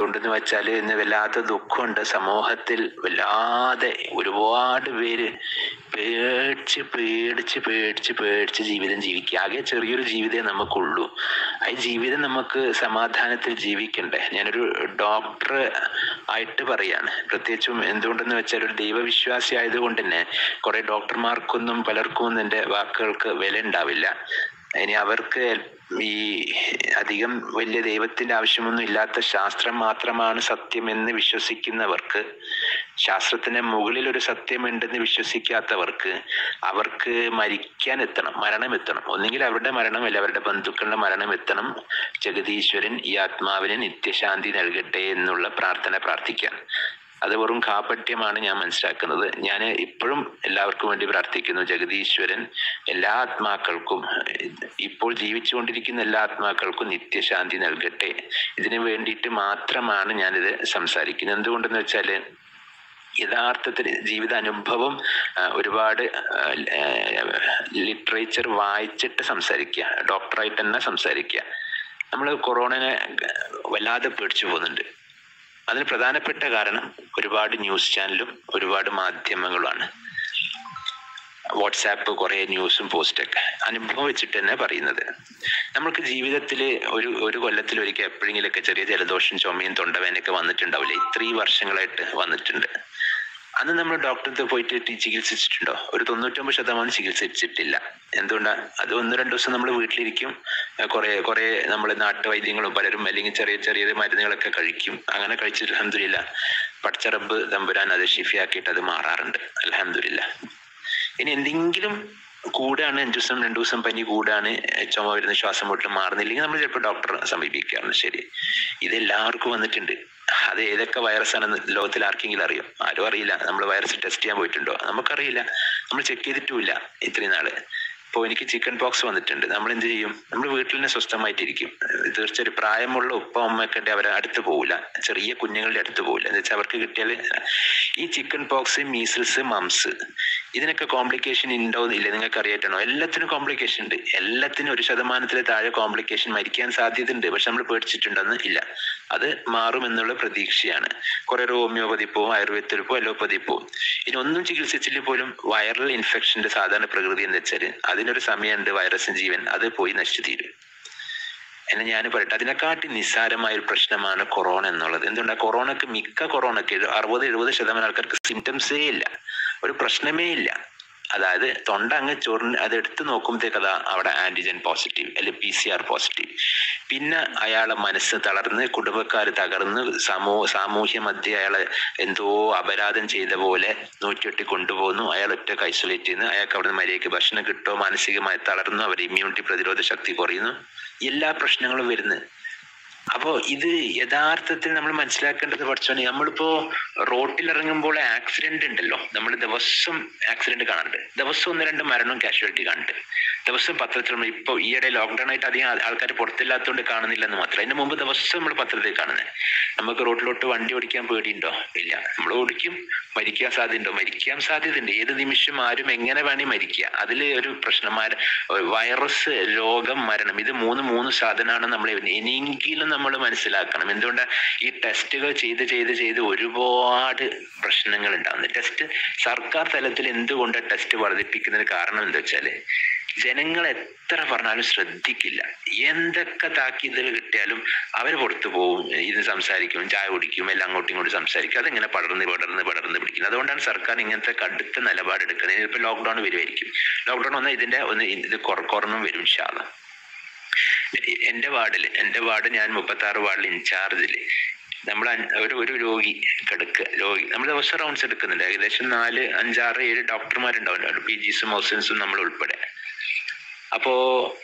എന്തുകൊണ്ടെന്ന് വെച്ചാൽ ഇന്ന് വല്ലാത്ത ദുഃഖമുണ്ട് സമൂഹത്തിൽ. വല്ലാതെ ഒരുപാട് പേര് പേടിച്ച് പേടിച്ച് പേടിച്ച് പേടിച്ച് ജീവിതം ജീവിക്കുക. ആകെ ചെറിയൊരു ജീവിതമേ നമുക്കുള്ളൂ. ആ ജീവിതം നമുക്ക് സമാധാനത്തിൽ ജീവിക്കണ്ടേ. ഞാനൊരു ഡോക്ടർ ആയിട്ട് പറയാണ്. പ്രത്യേകിച്ചും എന്തുകൊണ്ടെന്ന് വെച്ചാൽ ഒരു ദൈവവിശ്വാസി ആയതുകൊണ്ട് തന്നെ കുറെ ഡോക്ടർമാർക്കൊന്നും പലർക്കും എൻ്റെ വാക്കുകൾക്ക് വില ഉണ്ടാവില്ല. ഇനി അവർക്ക് ഈ അധികം വലിയ ദൈവത്തിന്റെ ആവശ്യമൊന്നും ഇല്ലാത്ത ശാസ്ത്രം മാത്രമാണ് സത്യമെന്ന് വിശ്വസിക്കുന്നവർക്ക്, ശാസ്ത്രത്തിന് മുകളിൽ ഒരു സത്യമുണ്ടെന്ന് വിശ്വസിക്കാത്തവർക്ക്, അവർക്ക് മരണം എത്തണം. ഒന്നുകിൽ അവരുടെ മരണം അല്ല അവരുടെ ബന്ധുക്കളുടെ മരണം എത്തണം. ജഗതീശ്വരൻ ഈ ആത്മാവിന് നിത്യശാന്തി നൽകട്ടെ എന്നുള്ള പ്രാർത്ഥന പ്രാർത്ഥിക്കാൻ. അത് വെറും കാപട്യമാണ് ഞാൻ മനസ്സിലാക്കുന്നത്. ഞാൻ ഇപ്പോഴും എല്ലാവർക്കും വേണ്ടി പ്രാർത്ഥിക്കുന്നു. ജഗതീശ്വരൻ എല്ലാ ആത്മാക്കൾക്കും, ഇപ്പോൾ ജീവിച്ചുകൊണ്ടിരിക്കുന്ന എല്ലാ ആത്മാക്കൾക്കും നിത്യശാന്തി നൽകട്ടെ. ഇതിനു വേണ്ടിയിട്ട് മാത്രമാണ് ഞാനിത് സംസാരിക്കുന്നത്. എന്തുകൊണ്ടെന്ന് വെച്ചാൽ യഥാർത്ഥത്തിൽ ജീവിതാനുഭവം ഒരുപാട് ലിറ്ററേച്ചർ വായിച്ചിട്ട് സംസാരിക്കുക, ഡോക്ടറായിട്ട് തന്നെ സംസാരിക്കുക. നമ്മൾ കൊറോണനെ വല്ലാതെ പേടിച്ചു പോകുന്നുണ്ട്. അതിന് പ്രധാനപ്പെട്ട കാരണം ഒരുപാട് ന്യൂസ് ചാനലും ഒരുപാട് മാധ്യമങ്ങളുമാണ്. വാട്സാപ്പ് കുറെ ന്യൂസും പോസ്റ്റൊക്കെ അനുഭവം വെച്ചിട്ട് തന്നെ പറയുന്നത്. നമുക്ക് ജീവിതത്തിൽ ഒരു കൊല്ലത്തിൽ ഒരിക്കൽ എപ്പോഴെങ്കിലൊക്കെ ചെറിയ ജലദോഷം ചുമയും തൊണ്ടവേനൊക്കെ വന്നിട്ടുണ്ടാവില്ലേ? ഇത്രയും വർഷങ്ങളായിട്ട് വന്നിട്ടുണ്ട്. അന്ന് നമ്മൾ ഡോക്ടറെ പോയിട്ട് ചികിത്സിച്ചിട്ടുണ്ടോ? ഒരു 99% ചികിത്സിച്ചിട്ടില്ല. എന്തുകൊണ്ടാ? അത് 1-2 ദിവസം നമ്മൾ വീട്ടിലിരിക്കും, കുറെ നമ്മൾ നാട്ടുവൈദ്യങ്ങളും പലരും അല്ലെങ്കിൽ ചെറിയ ചെറിയ മരുന്നുകളൊക്കെ കഴിക്കും. അങ്ങനെ കഴിച്ചിട്ട് അൽഹംദുലില്ലാ പടച്ച റബ്ബ് തമ്പുരാൻ അത് ഷിഫയാക്കിയിട്ട് അത് മാറാറുണ്ട് അൽഹംദുലില്ലാ. ഇനി എന്തെങ്കിലും കൂടാണ്, 5 ദിവസം 2 ദിവസം പനി കൂടാണ്, ചുമ വരുന്ന ശ്വാസം മുട്ടൽ മാറുന്നില്ലെങ്കിൽ നമ്മൾ ചിലപ്പോൾ ഡോക്ടറെ സമീപിക്കാറുണ്ട്. ശരി, ഇതെല്ലാവർക്കും വന്നിട്ടുണ്ട്. അത് ഏതൊക്കെ വൈറസാണെന്ന് ലോകത്തിൽ ആർക്കെങ്കിലും അറിയോ? ആരും അറിയില്ല. നമ്മൾ വൈറസ് ടെസ്റ്റ് ചെയ്യാൻ പോയിട്ടുണ്ടോ? നമുക്കറിയില്ല. നമ്മൾ ചെക്ക് ചെയ്തിട്ടുമില്ല ഇത്രയും നാള്. ഇപ്പോൾ എനിക്ക് ചിക്കൻ പോക്സ് വന്നിട്ടുണ്ട്. നമ്മൾ എന്ത് ചെയ്യും? നമ്മൾ വീട്ടിൽ തന്നെ സ്വസ്ഥമായിട്ടിരിക്കും. തീർച്ചയായും പ്രായമുള്ള ഉപ്പ അമ്മയൊക്കെ ഉണ്ട്, അവരെ അടുത്ത് പോകില്ല. ചെറിയ കുഞ്ഞുങ്ങളുടെ അടുത്ത് പോകില്ല. എന്ന് വെച്ചാൽ അവർക്ക് കിട്ടിയാൽ ഈ ചിക്കൻ പോക്സ്, മീസിൽസ്, മംസ് ഇതിനൊക്കെ കോംപ്ലിക്കേഷൻ ഉണ്ടോ ഇല്ല നിങ്ങൾക്ക് അറിയാറ്റാണോ? എല്ലാത്തിനും കോംപ്ലിക്കേഷൻ ഉണ്ട്. എല്ലാത്തിനും 1% താഴെ കോംപ്ലിക്കേഷൻ, മരിക്കാൻ സാധ്യത ഉണ്ട്. പക്ഷെ നമ്മൾ പേടിച്ചിട്ടുണ്ടെന്ന് ഇല്ല. അത് മാറുമെന്നുള്ള പ്രതീക്ഷയാണ്. കുറെ ഹോമിയോപ്പതി പോവും, ആയുർവേദത്തിൽ പോവും, അലോപ്പതി പോവും. ഇനി ഒന്നും ചികിത്സിച്ചില്ല പോലും വൈറൽ ഇൻഫെക്ഷന്റെ സാധാരണ പ്രകൃതി എന്ന് വെച്ചാൽ അതിനൊരു സമയമുണ്ട്. വൈറസ് ജീവൻ അത് പോയി നശിച്ചു തീരും. എന്നെ ഞാൻ പറയട്ടെ, അതിനെക്കാട്ടി നിസ്സാരമായ ഒരു പ്രശ്നമാണ് കൊറോണ എന്നുള്ളത്. എന്തുകൊണ്ടാ? മിക്ക കൊറോണക്ക് 60-70% ആൾക്കാർക്ക് സിംറ്റംസേ ഇല്ല, ഒരു പ്രശ്നമേ ഇല്ല. അതായത് തൊണ്ട അങ്ങ് ചൊറിഞ്ഞ് അത് എടുത്ത് നോക്കുമ്പോഴത്തേക്ക് അതാ അവിടെ ആന്റിജൻ പോസിറ്റീവ് അല്ലെങ്കിൽ PCR പോസിറ്റീവ്. പിന്നെ അയാളെ മനസ്സ് തളർന്ന്, കുടുംബക്കാർ തകർന്ന്, സാമൂഹ്യ മധ്യ അയാളെ എന്തോ അപരാധം ചെയ്ത പോലെ 108 കൊണ്ടുപോകുന്നു. അയാൾ ഒറ്റക്ക് ഐസൊലേറ്റ് ചെയ്യുന്നു. അയാൾക്ക് അവിടെ നിന്ന് മര്യാദയ്ക്ക് ഭക്ഷണം കിട്ടുമോ? മാനസികമായി തളർന്നു, അവരുടെ ഇമ്മ്യൂണിറ്റി പ്രതിരോധ ശക്തി കുറയുന്നു. എല്ലാ പ്രശ്നങ്ങളും വരുന്നു. അപ്പോ ഇത് യഥാർത്ഥത്തിൽ നമ്മൾ മനസ്സിലാക്കേണ്ടത് പഠിച്ചോനെ, നമ്മളിപ്പോ റോട്ടിൽ ഇറങ്ങുമ്പോൾ ആക്സിഡന്റ് ഉണ്ടല്ലോ, നമ്മൾ ദിവസം ആക്സിഡന്റ് കാണുന്നുണ്ട്, ദിവസം 1-2 മരണവും കാഷ്വാലിറ്റി കാണുന്നുണ്ട്. ദിവസം പത്രത്തിൽ ഇപ്പൊ ഈയിടെ ലോക്ക്ഡൌൺ ആയിട്ട് അധികം ആൾക്കാർ പുറത്തില്ലാത്തതുകൊണ്ട് കാണുന്നില്ലെന്ന് മാത്രം. അതിന് മുമ്പ് ദിവസം നമ്മൾ പത്രത്തിൽ കാണുന്നത്. നമുക്ക് റോഡിലോട്ട് വണ്ടി ഓടിക്കാൻ പേടിയുണ്ടോ? ഇല്ല. നമ്മൾ ഓടിക്കും. മരിക്കാൻ സാധ്യതയുണ്ടോ? മരിക്കാൻ സാധ്യതയുണ്ട്. ഏത് നിമിഷം ആരും എങ്ങനെ വേണേ മരിക്കുക. അതിൽ ഒരു പ്രശ്നം വൈറസ്, രോഗം, മരണം, ഇത് മൂന്ന് സാധനമാണ് നമ്മൾ ഇനിയെങ്കിലും നമ്മൾ മനസ്സിലാക്കണം. എന്തുകൊണ്ടാണ്? ഈ ടെസ്റ്റുകൾ ചെയ്ത് ഒരുപാട് പ്രശ്നങ്ങൾ ഉണ്ടാകുന്നത്. ടെസ്റ്റ് സർക്കാർ തലത്തിൽ എന്തുകൊണ്ട് ടെസ്റ്റ് വർദ്ധിപ്പിക്കുന്നതിന് കാരണം എന്താ വെച്ചാല് ജനങ്ങൾ എത്ര പറഞ്ഞാലും ശ്രദ്ധിക്കില്ല. എന്തൊക്കെ താക്കീതുകൾ കിട്ടിയാലും അവർ പുറത്തു പോകും, ഇത് സംസാരിക്കും, ചായ കുടിക്കും, എല്ലാം അങ്ങോട്ടും ഇങ്ങോട്ടും സംസാരിക്കും. അതെങ്ങനെ പടർന്ന് പിടിക്കുന്നത്. അതുകൊണ്ടാണ് സർക്കാർ ഇങ്ങനത്തെ കടുത്ത നിലപാടെടുക്കുന്നത്. ഇപ്പൊ ലോക്ക്ഡൌൺ വരുമായിരിക്കും. ലോക്ക്ഡൌൺ വന്നാൽ ഇത് കുറഞ്ഞും വരും ഇൻഷാ അല്ലാഹ്. എന്റെ വാർഡ് ഞാൻ 36 വാർഡിൽ ഇൻചാർജില് നമ്മൾ ഒരു രോഗി നമ്മൾ ദിവസം റൗണ്ട്സ് എടുക്കുന്നുണ്ട്. ഏകദേശം 4, 5, 6, 7 ഡോക്ടർമാരുണ്ടാവില്ല, PGസും ഹൗസൻസും നമ്മൾ ഉൾപ്പെടെ. അപ്പോ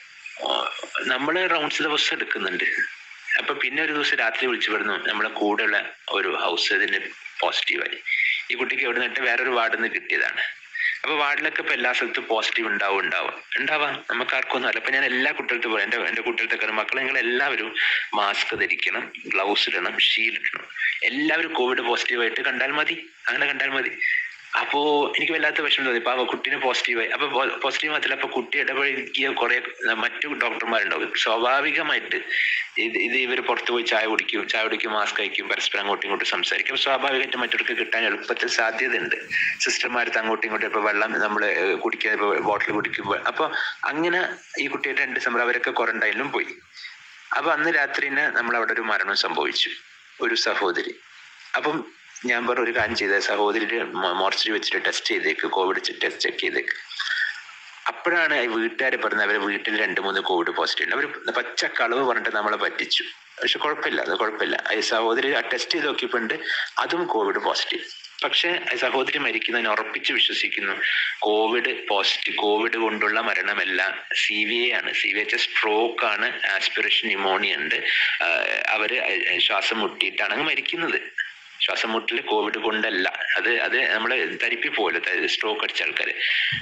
നമ്മള് റൗണ്ട്സ് ദിവസം എടുക്കുന്നുണ്ട്. അപ്പൊ പിന്നെ ഒരു ദിവസം രാത്രി വിളിച്ചു പറഞ്ഞു, നമ്മളെ കൂടെയുള്ള ഒരു ഹൗസ് ഇതിന് പോസിറ്റീവായി. ഈ കുട്ടിക്ക് എവിടെ നിന്നിട്ട് വേറൊരു വാർഡിൽ നിന്ന് കിട്ടിയതാണ്. അപ്പൊ വാർഡിലൊക്കെ ഇപ്പൊ എല്ലാ സ്ഥലത്തും പോസിറ്റീവ് ഉണ്ടാവാം. നമുക്ക് ആർക്കൊന്നും അല്ല. അപ്പൊ ഞാൻ എല്ലാ കുട്ടികൾക്കും പറയാം, എന്റെ കുട്ടികൾക്ക് മക്കളെ നിങ്ങൾ എല്ലാവരും മാസ്ക് ധരിക്കണം, ഗ്ലൗസ് ഇടണം, ഷീൽഡ് ഇടണം. എല്ലാവരും കോവിഡ് പോസിറ്റീവായിട്ട് അങ്ങനെ കണ്ടാൽ മതി. അപ്പോ എനിക്ക് വല്ലാത്ത വിഷമം തോന്നി. ഇപ്പൊ കുട്ടീനെ പോസിറ്റീവായി. അപ്പൊ പോസിറ്റീവ് മാത്രമല്ല, അപ്പൊ കുട്ടി ഇടപഴകിയ കുറെ മറ്റു ഡോക്ടർമാരുണ്ടാവും. സ്വാഭാവികമായിട്ട് ഇത് ഇവർ പുറത്തു പോയി ചായ കുടിക്കും, മാസ്ക് കഴിക്കും, പരസ്പരം അങ്ങോട്ടും ഇങ്ങോട്ടും സംസാരിക്കും. അപ്പൊ സ്വാഭാവികമായിട്ട് മറ്റവർക്ക് കിട്ടാൻ എളുപ്പത്തിൽ സാധ്യതയുണ്ട്. സിസ്റ്റർമാർക്ക് അങ്ങോട്ടും ഇങ്ങോട്ടും ഇപ്പൊ വെള്ളം നമ്മള് കുടിക്കാൻ ഇപ്പൊ ബോട്ടിൽ കുടിക്കുമ്പോൾ അപ്പൊ അങ്ങനെ ഈ കുട്ടിയുടെ 2 ഡിസംബർ അവരൊക്കെ ക്വാറന്റൈനിലും പോയി. അപ്പൊ അന്ന് രാത്രിന് നമ്മൾ അവിടെ ഒരു മരണം സംഭവിച്ചു, ഒരു സഹോദരി. അപ്പം ഞാൻ പറഞ്ഞ ഒരു കാര്യം ചെയ്ത സഹോദരി മോർച്ചറി വെച്ചിട്ട് ടെസ്റ്റ് ചെയ്തേക്ക്, കോവിഡ് ടെസ്റ്റ് ചെക്ക് ചെയ്തേക്ക്. അപ്പോഴാണ് വീട്ടുകാർ പറഞ്ഞത് അവരെ വീട്ടിൽ 2-3 കോവിഡ് പോസിറ്റീവ്. അവർ പച്ച കളവ് പറഞ്ഞിട്ട് നമ്മളെ പറ്റിച്ചു. പക്ഷെ കുഴപ്പമില്ല. ഈ സഹോദരി ടെസ്റ്റ് ചെയ്ത് നോക്കിയപ്പോണ്ട് അതും കോവിഡ് പോസിറ്റീവ്. പക്ഷെ സഹോദരി മരിക്കുന്നതിന് ഉറപ്പിച്ച് വിശ്വസിക്കുന്നു കോവിഡ് കൊണ്ടുള്ള മരണമല്ല, CVA ആണ്. CVA സ്ട്രോക്ക് ആണ്, ആസ്പിറേഷൻ ന്യൂമോണിയ ഉണ്ട്. അവര് ശ്വാസം മുട്ടിയിട്ടാണ് അങ്ങ് മരിക്കുന്നത്. ശ്വാസം മുട്ടല് കോവിഡ് കൊണ്ടല്ല, അത് നമ്മള് തരിപ്പി പോലെ സ്ട്രോക്ക് അടിച്ച ആൾക്കാര്.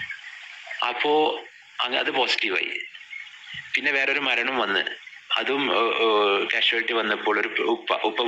അപ്പോ അത് പോസിറ്റീവായി. പിന്നെ വേറൊരു മരണം വന്ന്, അതും കാഷ്വാലിറ്റി വന്നപ്പോൾ ഒരു ഉപ്പ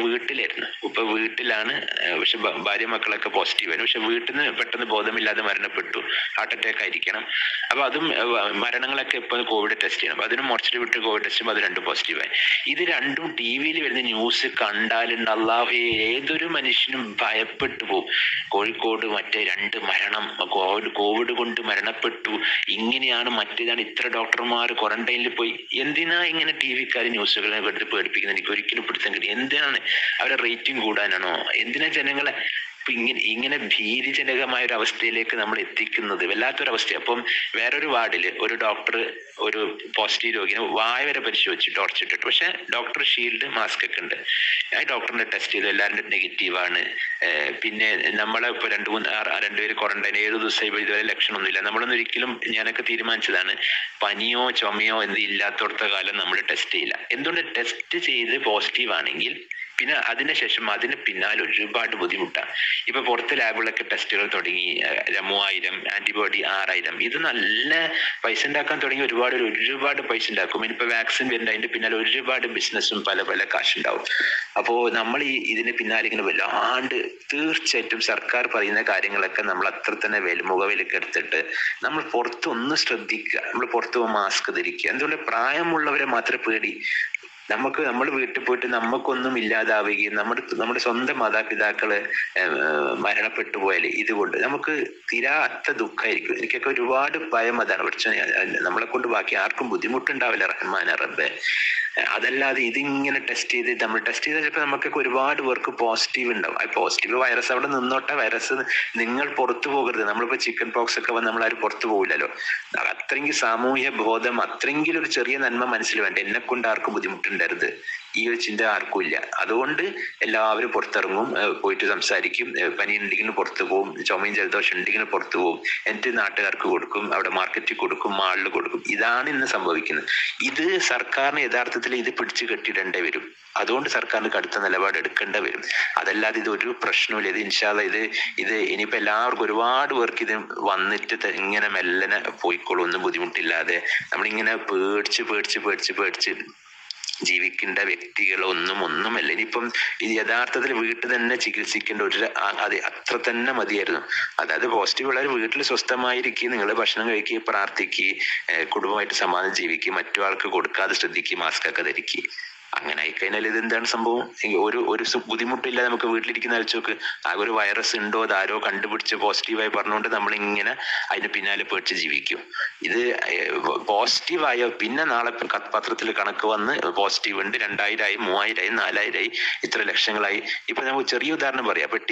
വീട്ടിലാണ്. പക്ഷെ ഭാര്യ മക്കളൊക്കെ പോസിറ്റീവായിരുന്നു. പക്ഷെ വീട്ടിൽ നിന്ന് പെട്ടെന്ന് ബോധമില്ലാതെ മരണപ്പെട്ടു. ഹാർട്ട് അറ്റാക്ക് ആയിരിക്കണം. അപ്പൊ അതും മരണങ്ങളൊക്കെ ഇപ്പൊ കോവിഡ് ടെസ്റ്റ് ചെയ്യണം. അതിനും മോർച്ചറി വിട്ട് കോവിഡ് ടെസ്റ്റ് ചെയ്യുമ്പോൾ അത് 2 പോസിറ്റീവായി. ഇത് രണ്ടും TV-യിൽ വരുന്ന ന്യൂസ് കണ്ടാലുണ്ട് അല്ലാഹുവേ, ഏതൊരു മനുഷ്യനും ഭയപ്പെട്ടു പോകും. കോഴിക്കോട് മറ്റേ 2 മരണം, കോവിഡ് കൊണ്ട് മരണപ്പെട്ടു, ഇങ്ങനെയാണ് മറ്റേതാണ്, ഇത്ര ഡോക്ടർമാർ ക്വാറന്റൈനിൽ പോയി. എന്തിനാ ഇങ്ങനെ TV-ക്കാർ ന്യൂസുകളെ വെറുതെ പേടിപ്പിക്കുന്നത്? എനിക്ക് ഒരിക്കലും പിടുത്തം കിട്ടി. എന്തിനാണ് അവരെ റേറ്റിംഗ് കൂടാനാണോ? എന്തിനാ ജനങ്ങളെ ഇങ്ങനെ ഭീതിജനകമായ ഒരു അവസ്ഥയിലേക്ക് നമ്മൾ എത്തിക്കുന്നത്? വല്ലാത്തൊരവസ്ഥ. അപ്പം വേറൊരു വാർഡില് ഒരു ഡോക്ടർ ഒരു പോസിറ്റീവ് രോഗിനെ വായ വരെ പരിശോധിച്ചു, ടോർച്ചിട്ടിട്ട്. പക്ഷെ ഡോക്ടർ ഷീൽഡ്, മാസ്ക് ഒക്കെ ഉണ്ട്. ആ ഡോക്ടറിനെ ടെസ്റ്റ് ചെയ്തു, എല്ലാവരും നെഗറ്റീവാണ്. പിന്നെ നമ്മളെ ഇപ്പൊ 2 പേര് ക്വാറന്റൈൻ 7 ദിവസമായി ഇതുവരെ ലക്ഷണമൊന്നുമില്ല. നമ്മളൊന്നും ഒരിക്കലും, ഞാനൊക്കെ തീരുമാനിച്ചതാണ്, പനിയോ ചുമയോ ഇല്ലാത്തടത്ത കാലം നമ്മൾ ടെസ്റ്റ് ചെയ്യില്ല. എന്തുകൊണ്ട്? ടെസ്റ്റ് ചെയ്ത് പോസിറ്റീവ് ആണെങ്കിൽ പിന്നെ അതിനുശേഷം അതിന് പിന്നാലെ ഒരുപാട് ബുദ്ധിമുട്ടാണ്. ഇപ്പൊ പുറത്ത് ലാബുകളൊക്കെ ടെസ്റ്റുകൾ തുടങ്ങി, 3000, ആന്റിബോഡി 6000. ഇത് നല്ല പൈസ ഉണ്ടാക്കാൻ തുടങ്ങി. ഒരുപാട് പൈസ ഉണ്ടാക്കും. ഇനിയിപ്പോ വാക്സിൻ വരുന്നുണ്ട്, അതിന്റെ പിന്നാലെ ഒരുപാട് ബിസിനസ്സും പല കാശുണ്ടാവും. അപ്പോ നമ്മൾ ഇതിന് പിന്നാലെ ഇങ്ങനെ വല്ലാണ്ട്, തീർച്ചയായിട്ടും സർക്കാർ പറയുന്ന കാര്യങ്ങളൊക്കെ നമ്മൾ അത്ര തന്നെ മുഖവിലേക്ക് എടുത്തിട്ട് നമ്മൾ പുറത്തൊന്ന് ശ്രദ്ധിക്കുക. നമ്മൾ പുറത്ത് പോകുമ്പോൾ മാസ്ക് ധരിക്കുക. എന്തുകൊണ്ട്? പ്രായമുള്ളവരെ മാത്രമേ പേടി. നമ്മൾ വീട്ടിൽ പോയിട്ട് നമുക്കൊന്നും ഇല്ലാതാവുകയും നമ്മുടെ സ്വന്തം മാതാപിതാക്കള് മരണപ്പെട്ടു പോയാൽ ഇതുകൊണ്ട് നമുക്ക് തീരാത്ത ദുഃഖമായിരിക്കും. എനിക്കൊക്കെ ഒരുപാട് ഭയം അതാണ്. പക്ഷേ നമ്മളെ കൊണ്ട് ബാക്കി ആർക്കും ബുദ്ധിമുട്ടുണ്ടാവില്ല, റഹ്മാൻ റബ്ബേ. അതല്ലാതെ ഇതിങ്ങനെ ടെസ്റ്റ് ചെയ്ത് ചിലപ്പോൾ നമുക്കൊക്കെ ഒരുപാട് പേർക്ക് പോസിറ്റീവ് ഉണ്ടാവും. ആ പോസിറ്റീവ് വൈറസ് അവിടെ നിന്നോട്ടെ, വൈറസ് നിങ്ങൾ പുറത്തു പോകരുത്. നമ്മളിപ്പോ ചിക്കൻ പോക്സ് ഒക്കെ വന്ന് നമ്മളാരും പുറത്തു പോകില്ലല്ലോ. അത്രയെങ്കിൽ സാമൂഹ്യ ബോധം, അത്രയെങ്കിലും ഒരു ചെറിയ നന്മ മനസ്സിൽ വേണ്ട. എന്നെ കൊണ്ട് ആർക്കും ബുദ്ധിമുട്ടുണ്ടായിരുത്, ഈ ഒരു ചിന്ത ആർക്കും ഇല്ല. അതുകൊണ്ട് എല്ലാവരും പുറത്തിറങ്ങും, പോയിട്ട് സംസാരിക്കും. പനി ഉണ്ടെങ്കിൽ പുറത്തു പോകും, ചുമയും ജലദോഷം ഉണ്ടെങ്കിൽ പുറത്തു പോകും, എന്നിട്ട് നാട്ടുകാർക്ക് കൊടുക്കും, അവിടെ മാർക്കറ്റിൽ കൊടുക്കും, മാളിൽ കൊടുക്കും. ഇതാണ് ഇന്ന് സംഭവിക്കുന്നത്. ഇത് സർക്കാരിന് യഥാർത്ഥത്തിൽ ഇത് പിടിച്ചു കെട്ടിയിടേണ്ടി വരും. അതുകൊണ്ട് സർക്കാരിന് കടുത്ത നിലപാട് എടുക്കേണ്ടി വരും. അതല്ലാതെ ഇത് ഒരു പ്രശ്നമില്ല. ഇത് ഇൻഷാ അല്ലാഹ് ഇത് ഇനിയിപ്പോ എല്ലാവർക്കും, ഒരുപാട് പേർക്ക് ഇത് വന്നിട്ട് ഇങ്ങനെ മെല്ലനെ പോയിക്കോളും, ഒന്നും ബുദ്ധിമുട്ടില്ലാതെ. നമ്മളിങ്ങനെ പേടിച്ച് ജീവിക്കേണ്ട വ്യക്തികളൊന്നുമല്ല. ഇനിയിപ്പം ഇത് യഥാർത്ഥത്തിൽ വീട്ടിൽ തന്നെ ചികിത്സിക്കേണ്ട അത്ര തന്നെ മതിയായിരുന്നു. അതായത് പോസിറ്റീവ് ഉള്ളവർ വീട്ടിൽ സ്വസ്ഥമായിരിക്കും, നിങ്ങൾ ഭക്ഷണം കഴിക്കുക, പ്രാർത്ഥിക്കുക, കുടുംബമായിട്ട് സമാധാനം ജീവിക്കുക, മറ്റു ആൾക്ക് കൊടുക്കാതെ ശ്രദ്ധിക്കുക, മാസ്ക് ഒക്കെ ധരിക്കുക. അങ്ങനെ ആയിക്കഴിഞ്ഞാൽ ഇതെന്താണ് സംഭവം? ഒരു ബുദ്ധിമുട്ടില്ല. നമുക്ക് വീട്ടിലിരിക്കുന്ന അയച്ചോക്ക്, ആകെ ഒരു വൈറസ് ഉണ്ടോ, അതാരോ കണ്ടുപിടിച്ച് പോസിറ്റീവായി പറഞ്ഞുകൊണ്ട് നമ്മളിങ്ങനെ അതിന് പിന്നാലെ പേടിച്ച് ജീവിക്കും. ഇത് പോസിറ്റീവായോ പിന്നെ നാളെ പത്രത്തിൽ കണക്ക് വന്ന് പോസിറ്റീവ് ഉണ്ട്, 2000 ആയി, 3000 ആയി, 4000 ആയി, ഇത്ര ലക്ഷങ്ങളായി. ഇപ്പൊ നമുക്ക് ചെറിയ ഉദാഹരണം പറയാം. അപ്പൊ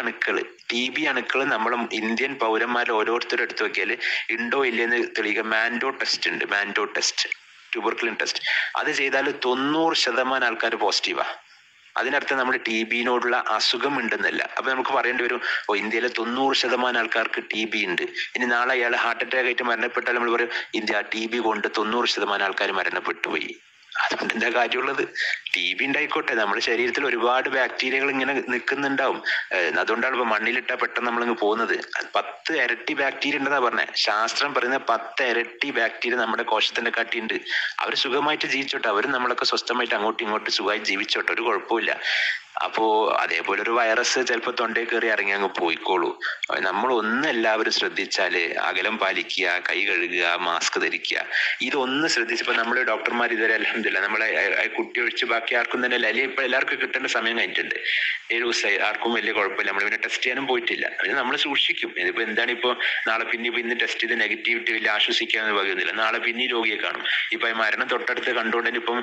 ടി ബി അണുക്കൾ നമ്മളെ ഇന്ത്യൻ പൗരന്മാരെ ഓരോരുത്തരും എടുത്തു നോക്കിയാൽ ഉണ്ടോ ഇല്ലെന്ന് തെളിയിക്കാൻ മാൻഡോ ടെസ്റ്റ്, ട്യൂബർക്കുലിൻ ടെസ്റ്റ്. അത് ചെയ്താൽ 90% ആൾക്കാർ പോസിറ്റീവാ. അതിനർത്ഥം നമ്മുടെ TB-നോടുള്ള അസുഖം ഉണ്ടെന്നല്ല. അപ്പൊ നമുക്ക് പറയേണ്ടി വരും, ഇന്ത്യയിലെ 90% ആൾക്കാർക്ക് TB ഉണ്ട്. ഇനി നാളെ അയാൾ ഹാർട്ട് അറ്റാക്ക് ആയിട്ട് മരണപ്പെട്ടാൽ നമ്മൾ പറയും, ഇന്ത്യ TB കൊണ്ട് 90% ആൾക്കാർ മരണപ്പെട്ടു പോയി. അതുകൊണ്ട് എന്താ കാര്യമുള്ളത്? TB ഉണ്ടായിക്കോട്ടെ, നമ്മുടെ ശരീരത്തിൽ ഒരുപാട് ബാക്ടീരിയകൾ ഇങ്ങനെ നിൽക്കുന്നുണ്ടാവും. അതുകൊണ്ടാണ് ഇപ്പൊ മണ്ണിലിട്ടാ പെട്ടെന്ന് നമ്മളിങ്ങ് പോകുന്നത്. 10 ഇരട്ടി ബാക്ടീരിയ ഉണ്ടെന്നാ പറഞ്ഞത്. ശാസ്ത്രം പറയുന്നത് 10 ഇരട്ടി ബാക്ടീരിയ നമ്മുടെ കോശത്തിന്റെ കാട്ടിയുണ്ട്. അവർ സുഖമായിട്ട് ജീവിച്ചോട്ടെ, അവരും നമ്മളൊക്കെ സ്വസ്ഥമായിട്ട് അങ്ങോട്ടും ഇങ്ങോട്ടും സുഖമായി ജീവിച്ചോട്ടെ, ഒരു കുഴപ്പമില്ല. അപ്പോ അതേപോലെ ഒരു വൈറസ് ചിലപ്പോൾ തൊണ്ടയിൽ കയറി ഇറങ്ങി അങ്ങ് പോയിക്കോളൂ. നമ്മൾ ഒന്ന് എല്ലാവരും ശ്രദ്ധിച്ചാല് അകലം പാലിക്കുക, കൈ കഴുകുക, മാസ്ക് ധരിക്കുക, ഇതൊന്ന് ശ്രദ്ധിച്ചപ്പോ നമ്മള് ഡോക്ടർമാർ ഇതുവരെ അൽഹംദുലില്ലാ നമ്മളെ കുട്ടി ഒഴിച്ച് ബാക്കി ആർക്കും തന്നെ അല്ലെ ഇപ്പൊ എല്ലാവർക്കും കിട്ടേണ്ട സമയം കഴിഞ്ഞിട്ടുണ്ട്. 7 ദിവസമായി, ആർക്കും വലിയ കുഴപ്പമില്ല. നമ്മൾ പിന്നെ ടെസ്റ്റ് ചെയ്യാനും പോയിട്ടില്ല. നമ്മൾ സൂക്ഷിക്കും. ഇതിപ്പോ എന്താണ് ഇപ്പൊ നാളെ പിന്നെ ഇന്ന് ടെസ്റ്റ് ചെയ്ത് നെഗറ്റിവിറ്റി വലിയ ആശ്വസിക്കാന്ന് പറയുന്നില്ല. നാളെ പിന്നെ രോഗിയെ കാണും. ഇപ്പൊ മരണം തൊട്ടടുത്ത് കണ്ടുകൊണ്ടന്നെ ഇപ്പം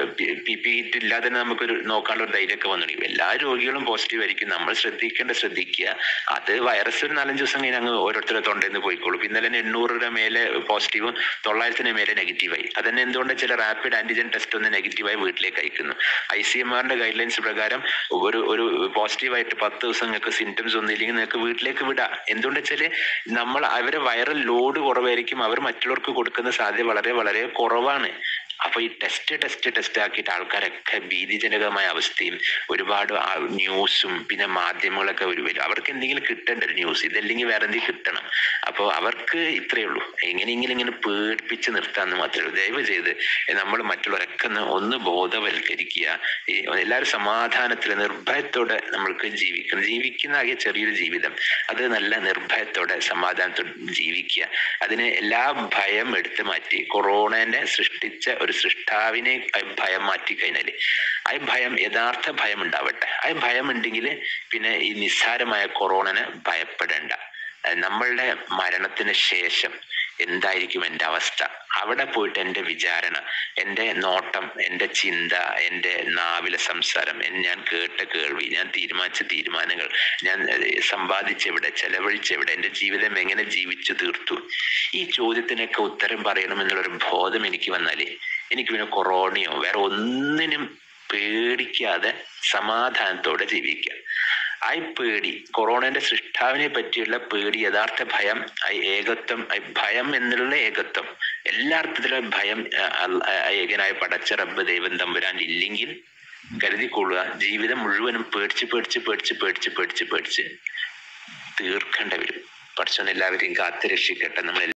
PPE കിറ്റ് ഇല്ലാതെ തന്നെ നമുക്കൊരു നോക്കാനുള്ള ഒരു ധൈര്യമൊക്കെ വന്നിട്ടുണ്ട്. എല്ലാ രോഗികളും പോസിറ്റീവ് ആയിരിക്കും. നമ്മൾ ശ്രദ്ധിക്കുക. അത് വൈറസ് ഒരു 4-5 ദിവസം കഴിഞ്ഞ് അങ്ങ് ഓരോരുത്തരുടെ തൊണ്ടയിൽ നിന്ന് പോയിക്കോളും. ഇന്നലെ 800 മേലെ പോസിറ്റീവും 900 മേലെ നെഗറ്റീവായി. അതന്നെ എന്തുകൊണ്ട് ചില റാപ്പിഡ് ആന്റിജൻ ടെസ്റ്റ് ഒന്ന് നെഗറ്റീവായി വീട്ടിലേക്ക് അയക്കുന്നു. ICMR ഗൈഡ് ലൈൻസ് പ്രകാരം ഒരു പോസിറ്റീവായിട്ട് 10 ദിവസം നിങ്ങൾക്ക് സിംറ്റംസ് ഒന്നും ഇല്ലെങ്കിൽ നിങ്ങൾക്ക് വീട്ടിലേക്ക് വിടാം. എന്തുകൊണ്ട് വെച്ചാല് അവരെ വൈറൽ ലോഡ് കുറവായിരിക്കും. അവർ മറ്റുള്ളവർക്ക് കൊടുക്കുന്ന സാധ്യത വളരെ വളരെ കുറവാണ്. അപ്പൊ ഈ ടെസ്റ്റ് ആക്കിയിട്ട് ആൾക്കാരൊക്കെ ഭീതിജനകമായ അവസ്ഥയും ഒരുപാട് ന്യൂസും പിന്നെ മാധ്യമങ്ങളൊക്കെ വരും. അവർക്ക് എന്തെങ്കിലും കിട്ടേണ്ട ഒരു ന്യൂസ്, ഇതല്ലെങ്കിൽ വേറെ എന്തെങ്കിലും കിട്ടണം. അപ്പോൾ അവർക്ക് ഇത്രയേ ഉള്ളൂ, എങ്ങനെയെങ്കിലും ഇങ്ങനെ പേടിപ്പിച്ച് നിർത്താന്ന് മാത്രമേ ഉള്ളൂ. ദയവ് ചെയ്ത് നമ്മൾ മറ്റുള്ളവരൊക്കെ ഒന്ന് ബോധവൽക്കരിക്കുക. എല്ലാവരും സമാധാനത്തിൽ നിർഭയത്തോടെ നമ്മൾക്ക് ജീവിക്കുന്ന ആകെ ചെറിയൊരു ജീവിതം, അത് നല്ല നിർഭയത്തോടെ സമാധാനത്തോടെ ജീവിക്കുക. അതിന് എല്ലാ ഭയം എടുത്തു മാറ്റി കൊറോണനെ സൃഷ്ടിച്ച ഒരു സൃഷ്ടാവിനെ ഭയം മാറ്റിക്കഴിഞ്ഞാല് ആ ഭയം യഥാർത്ഥ ഭയം ഉണ്ടാവട്ടെ. ആ ഭയം ഉണ്ടെങ്കിൽ പിന്നെ ഈ നിസ്സാരമായ കൊറോണനെ ഭയപ്പെടേണ്ട. നമ്മളുടെ മരണത്തിന് ശേഷം എന്തായിരിക്കും എൻ്റെ അവസ്ഥ, അവിടെ പോയിട്ട് എൻ്റെ വിചാരണ, എൻ്റെ നോട്ടം, എൻ്റെ ചിന്ത, എൻ്റെ നാവിലെ സംസാരം, ഞാൻ കേട്ട കേൾവി, ഞാൻ തീരുമാനിച്ച തീരുമാനങ്ങൾ, ഞാൻ സമ്പാദിച്ചെവിടെ, ചെലവഴിച്ചെവിടെ, എൻ്റെ ജീവിതം എങ്ങനെ ജീവിച്ചു തീർത്തു, ഈ ചോദ്യത്തിനൊക്കെ ഉത്തരം പറയണമെന്നുള്ളൊരു ബോധം എനിക്ക് വന്നാലേ എനിക്ക് പിന്നെ കൊറോണയോ വേറെ ഒന്നിനും പേടിക്കാതെ സമാധാനത്തോടെ ജീവിക്കാം. ആ പേടി, കൊറോണന്റെ സൃഷ്ടാവിനെ പറ്റിയുള്ള പേടി, യഥാർത്ഥ ഭയം, ഏകത്വം, ഭയം എന്നുള്ള ഏകത്വം, എല്ലാ അർത്ഥത്തിലും ഭയം ഏകനായ പടച്ച റബ്ബ് ദൈവം തമ്പുരാൻ ഇല്ലെങ്കിൽ കരുതിക്കൊള്ളുക, ജീവിതം മുഴുവനും പേടിച്ച് തീർക്കേണ്ടി വരും. പടച്ചോൻ എല്ലാവരെയും കാത്തു രക്ഷിക്കട്ടെ. നമ്മൾ